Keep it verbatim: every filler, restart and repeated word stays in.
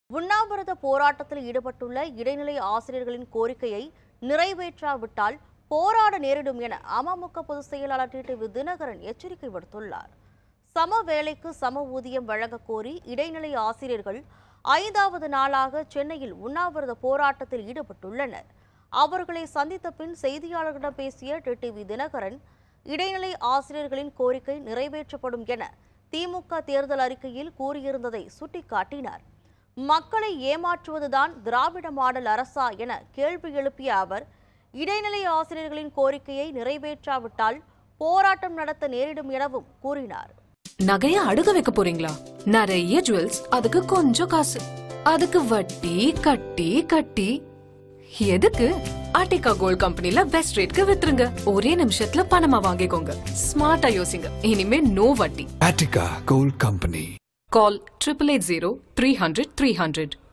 உண்ணாவிரத போராட்டத்தில் ஈடுபட்டுள்ள இடைநிலை ஆசிரியர்களின் கோரிக்கையை நிறைவேற்றாவிட்டால் போராட நேரிடும் என அமமுக பொதுச் செயலாளர் டிடிவி தினகரன் எச்சரிக்கை விடுத்துள்ளார். சம வேலைக்கு சம ஊதியம் வழங்க கோரி இடைநிலை ஆசிரியர்கள் ஐந்தாவது நாளாக சென்னையில் உண்ணாவிரத போராட்டத்தில் ஈடுபட்டுள்ளனர். அவர்களை சந்தித்த பின் செய்தியாளர்களிடம் பேசிய டிடிவி தினகரன், இடைநிலை ஆசிரியர்களின் கோரிக்கை நிறைவேற்றப்படும் என திமுக தேர்தல் அறிக்கையில் கூறியிருந்ததை சுட்டிக்காட்டினார். மக்களை ஏமாற்றுவதுதான் திராவிட மாடல் அரசா என கேள்வி எழுப்பிய அவர், இடைநிலை ஆசிரியர்களின் கோரிக்கையை நிறைவேற்றாவிட்டால் போராட்டம் நடத்த நேரிடும் எனவும் கூறினார். நகைய அடகு வைக்க போறீங்களா? நிறைய ஜுவல்ஸ், அதுக்கு கொஞ்சம் காசு, அதுக்கு வட்டி கட்டி கட்டி எதுக்கு? ஆர்டிகா கோல்ட் கம்பெனில பெஸ்ட் ரேட்க்கு வித்துருங்க. ஒரே நிமிஷத்துல பணமா வாங்கிக்கோங்க. ஸ்மார்ட்டா யோசிங்க. இனிமே நோ வட்டி. Attica gold company. Call triple eight zero three hundred three hundred.